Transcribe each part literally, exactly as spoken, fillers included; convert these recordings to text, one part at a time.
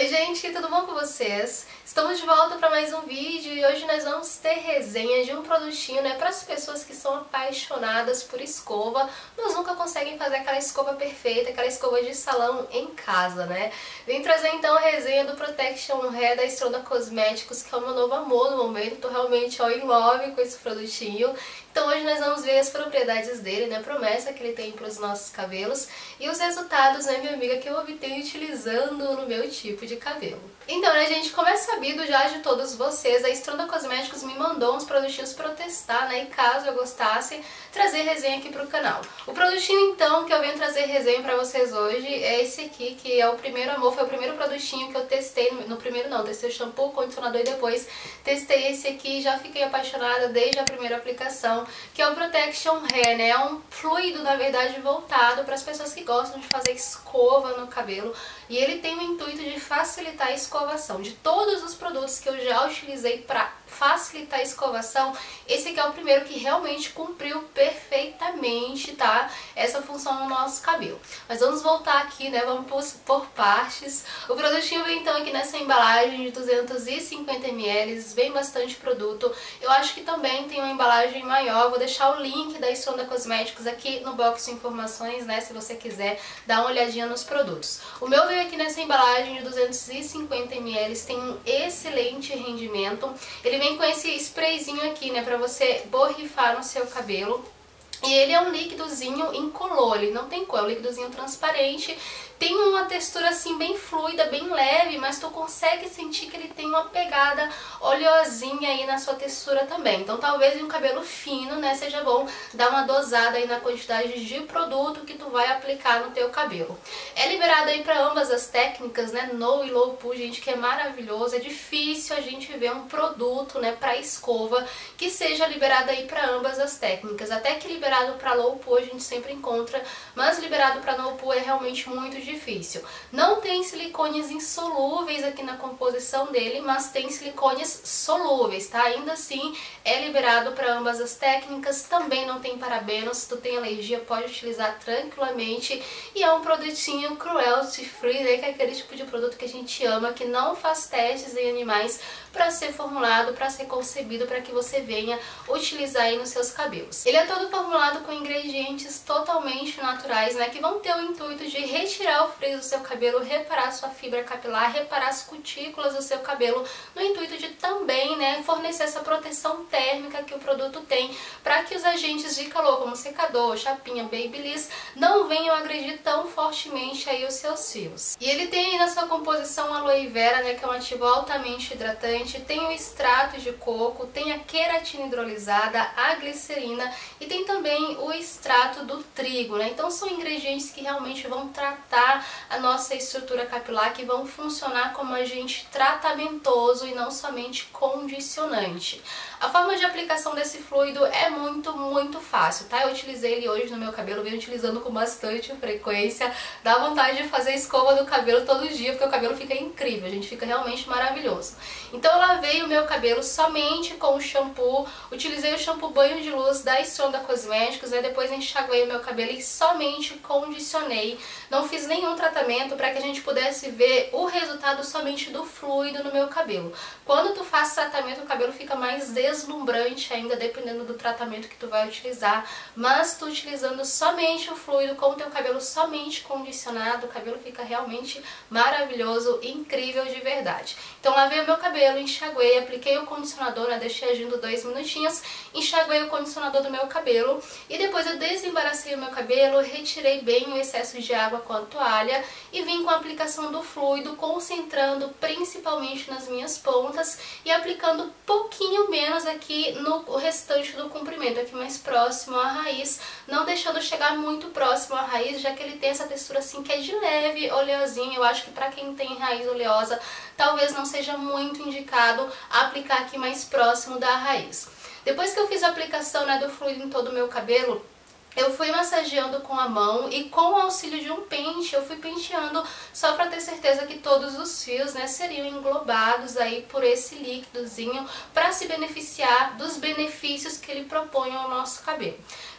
Oi gente, tudo bom com vocês? Estamos de volta para mais um vídeo e hoje nós vamos ter resenha de um produtinho, né, para as pessoas que são apaixonadas por escova, mas nunca conseguem fazer aquela escova perfeita, aquela escova de salão em casa, né? Vim trazer então a resenha do Protection Hair da Stronda Cosméticos, que é o meu novo amor no momento, tô realmente ó, em love com esse produtinho. Então hoje nós vamos ver as propriedades dele, né, promessa que ele tem para os nossos cabelos e os resultados, né, minha amiga, que eu obtenho utilizando no meu tipo de cabelo. Então, né, gente, como é sabido já de todos vocês, a Stronda Cosméticos me mandou uns produtinhos para eu testar, né, e caso eu gostasse, trazer resenha aqui pro canal. O produtinho, então, que eu venho trazer resenha pra vocês hoje é esse aqui, que é o primeiro amor, foi o primeiro produtinho que eu testei, no, no primeiro não, testei o shampoo, o condicionador e depois testei esse aqui e já fiquei apaixonada desde a primeira aplicação, que é o Protection Hair, né, é um fluido, na verdade, voltado para as pessoas que gostam de fazer escova no cabelo, e ele tem o intuito de facilitar a escovação. De todos os produtos que eu já utilizei para facilitar a escovação, esse aqui é o primeiro que realmente cumpriu perfeitamente, tá? Essa função no nosso cabelo. Mas vamos voltar aqui, né? Vamos por, por partes. O produtinho vem então aqui nessa embalagem de duzentos e cinquenta mililitros, vem bastante produto. Eu acho que também tem uma embalagem maior, vou deixar o link da Stronda Cosméticos aqui no box de informações, né? Se você quiser dar uma olhadinha nos produtos. O meu veio aqui nessa embalagem de duzentos e cinquenta mililitros, tem um excelente rendimento. Ele vem com esse sprayzinho aqui, né, pra você borrifar no seu cabelo. E ele é um líquidozinho incolor, ele não tem cor, é um líquidozinho transparente. Tem uma textura assim bem fluida, bem leve, mas tu consegue sentir que ele tem uma pegada oleosinha aí na sua textura também. Então talvez em um cabelo fino, né, seja bom dar uma dosada aí na quantidade de produto que tu vai aplicar no teu cabelo. É liberado aí para ambas as técnicas, né, no e low poo, gente, que é maravilhoso. É difícil a gente ver um produto, né, para escova que seja liberado aí para ambas as técnicas. Até que liberado para low poo a gente sempre encontra, mas liberado para no poo é realmente muito difícil. Não tem silicones insolúveis aqui na composição dele, mas tem silicones solúveis, tá? Ainda assim é liberado para ambas as técnicas, também não tem parabenos, se tu tem alergia pode utilizar tranquilamente e é um produtinho cruelty free, né? Que é aquele tipo de produto que a gente ama, que não faz testes em animais para ser formulado, para ser concebido, para que você venha utilizar aí nos seus cabelos. Ele é todo formulado com ingredientes totalmente naturais, né? Que vão ter o intuito de retirar o frizz do seu cabelo, reparar sua fibra capilar, reparar as cutículas do seu cabelo, no intuito de também, né, fornecer essa proteção térmica que o produto tem, para que os agentes de calor, como secador, chapinha, babyliss, não venham agredir tão fortemente aí os seus fios. E ele tem aí na sua composição aloe vera, né, que é um ativo altamente hidratante, tem o extrato de coco, tem a queratina hidrolisada, a glicerina e tem também o extrato do trigo, né? Então são ingredientes que realmente vão tratar a nossa estrutura capilar, que vão funcionar como agente tratamentoso e não somente condicionante. A forma de aplicação desse fluido é muito, muito fácil, tá? Eu utilizei ele hoje no meu cabelo, venho utilizando com bastante frequência, dá vontade de fazer escova do cabelo todo dia, porque o cabelo fica incrível, a gente fica realmente maravilhoso. Então eu lavei o meu cabelo somente com o shampoo, utilizei o shampoo banho de luz da Stronda Cosméticos, né? Depois enxaguei o meu cabelo e somente condicionei, não fiz nenhum tratamento para que a gente pudesse ver o resultado somente do fluido no meu cabelo. Quando tu faz tratamento, o cabelo fica mais deslumbrante ainda, dependendo do tratamento que tu vai utilizar, mas tu utilizando somente o fluido, com o teu cabelo somente condicionado, o cabelo fica realmente maravilhoso, incrível de verdade. Então lavei o meu cabelo, enxaguei, apliquei o condicionador, né, deixei agindo dois minutinhos, enxaguei o condicionador do meu cabelo e depois eu desembaracei o meu cabelo, retirei bem o excesso de água com a toalha e vim com a aplicação do fluido, concentrando principalmente nas minhas pontas e aplicando pouquinho menos aqui no restante do comprimento, aqui mais próximo à raiz, não deixando chegar muito próximo à raiz, já que ele tem essa textura assim que é de leve oleosinha. Eu acho que para quem tem raiz oleosa, talvez não seja muito indicado aplicar aqui mais próximo da raiz. Depois que eu fiz a aplicação, né, do fluido em todo o meu cabelo, eu fui massageando com a mão e com o auxílio de um pente eu fui penteando só para ter certeza que todos os fios, né, seriam englobados aí por esse líquidozinho para se beneficiar dos benefícios que ele propõe ao nosso cabelo.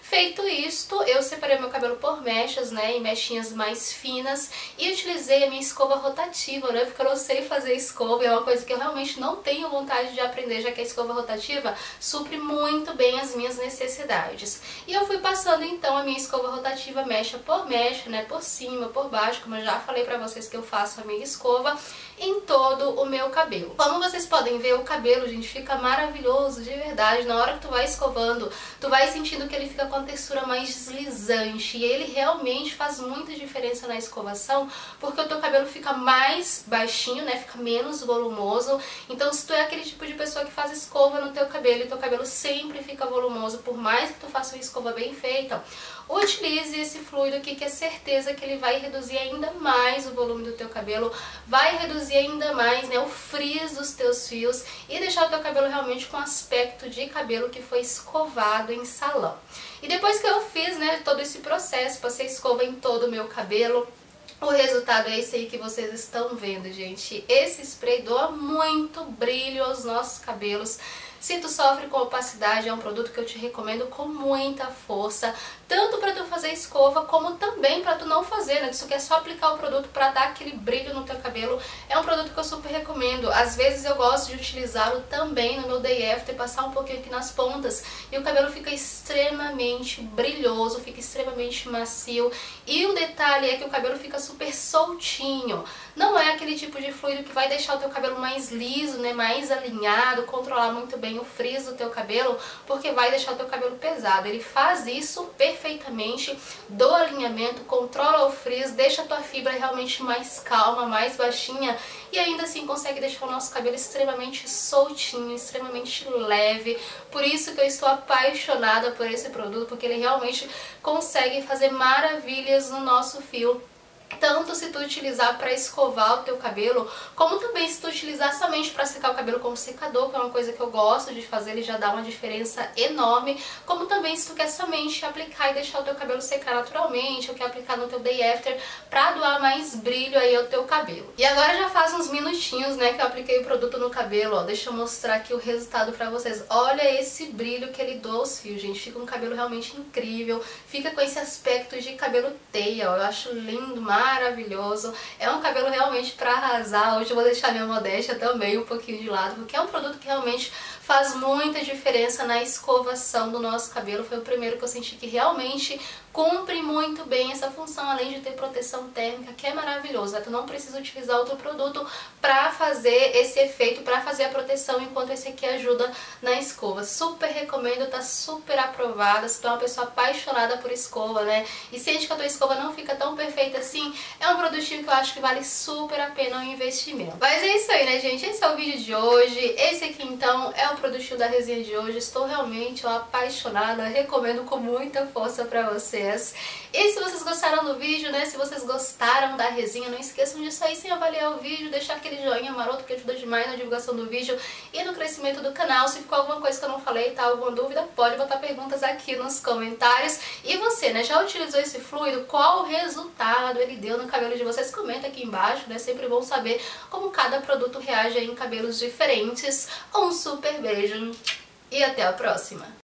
Feito isto, eu separei meu cabelo por mechas, né, em mechinhas mais finas, e utilizei a minha escova rotativa, né, porque eu não sei fazer escova, e é uma coisa que eu realmente não tenho vontade de aprender, já que a escova rotativa supre muito bem as minhas necessidades. E eu fui passando então a minha escova rotativa mecha por mecha, né, por cima, por baixo, como eu já falei pra vocês que eu faço a minha escova, em todo o meu cabelo. Como vocês podem ver, o cabelo, gente, fica maravilhoso, de verdade. Na hora que tu vai escovando, tu vai sentindo que ele fica com a textura mais deslizante, e ele realmente faz muita diferença na escovação, porque o teu cabelo fica mais baixinho, né, fica menos volumoso. Então se tu é aquele tipo de pessoa que faz escova no teu cabelo e teu cabelo sempre fica volumoso, por mais que tu faça uma escova bem feita, utilize esse fluido aqui, que é certeza que ele vai reduzir ainda mais o volume do teu cabelo, vai reduzir ainda mais, né, o frizz dos teus fios e deixar o teu cabelo realmente com aspecto de cabelo que foi escovado em salão. E depois que eu fiz, né, todo esse processo, passei escova em todo o meu cabelo, o resultado é esse aí que vocês estão vendo, gente. Esse spray doa muito brilho aos nossos cabelos. Se tu sofre com opacidade, é um produto que eu te recomendo com muita força, tanto para tu fazer escova, como também para tu não fazer, né? Se tu quer só aplicar o produto para dar aquele brilho no teu cabelo, é um produto que eu super recomendo. Às vezes eu gosto de utilizá-lo também no meu day after, passar um pouquinho aqui nas pontas, e o cabelo fica extremamente brilhoso, fica extremamente macio, e o detalhe é que o cabelo fica super soltinho. Não é aquele tipo de fluido que vai deixar o teu cabelo mais liso, né, mais alinhado, controlar muito bem o frizz do teu cabelo, porque vai deixar o teu cabelo pesado. Ele faz isso perfeitamente, do alinhamento, controla o frizz, deixa a tua fibra realmente mais calma, mais baixinha, e ainda assim consegue deixar o nosso cabelo extremamente soltinho, extremamente leve. Por isso que eu estou apaixonada por esse produto, porque ele realmente consegue fazer maravilhas no nosso fio. Tanto se tu utilizar para escovar o teu cabelo, como também se tu utilizar somente para secar o cabelo como secador, que é uma coisa que eu gosto de fazer, ele já dá uma diferença enorme. Como também se tu quer somente aplicar e deixar o teu cabelo secar naturalmente, ou quer aplicar no teu day after para doar mais brilho aí ao teu cabelo. E agora já faz uns minutinhos, né, que eu apliquei o produto no cabelo, ó. Deixa eu mostrar aqui o resultado para vocês. Olha esse brilho que ele doa aos fios, gente. Fica um cabelo realmente incrível, fica com esse aspecto de cabelo teia, ó. Eu acho lindo, maravilhoso. É um cabelo realmente pra arrasar. Hoje eu vou deixar minha modéstia também um pouquinho de lado, porque é um produto que realmente faz muita diferença na escovação do nosso cabelo. Foi o primeiro que eu senti que realmente cumpre muito bem essa função, além de ter proteção térmica, que é maravilhoso, né? Tu não precisa utilizar outro produto pra fazer esse efeito, pra fazer a proteção, enquanto esse aqui ajuda na escova. Super recomendo, tá super aprovada. Se tu é uma pessoa apaixonada por escova, né, e sente que a tua escova não fica tão perfeita assim, é um produtinho que eu acho que vale super a pena o investimento. Mas é isso aí, né, gente? Esse é o vídeo de hoje. Esse aqui, então, é o produtinho da resenha de hoje. Estou realmente ó, apaixonada, recomendo com muita força pra vocês. E se vocês gostaram do vídeo, né, se vocês gostaram da resenha, não esqueçam de sair sem avaliar o vídeo, deixar aquele joinha maroto que ajuda demais na divulgação do vídeo e no crescimento do canal. Se ficou alguma coisa que eu não falei, tá, alguma dúvida, pode botar perguntas aqui nos comentários. E você, né, já utilizou esse fluido? Qual resultado ele deu no cabelo de vocês? Comenta aqui embaixo, né, sempre bom saber como cada produto reage em cabelos diferentes. Um super beijo e até a próxima!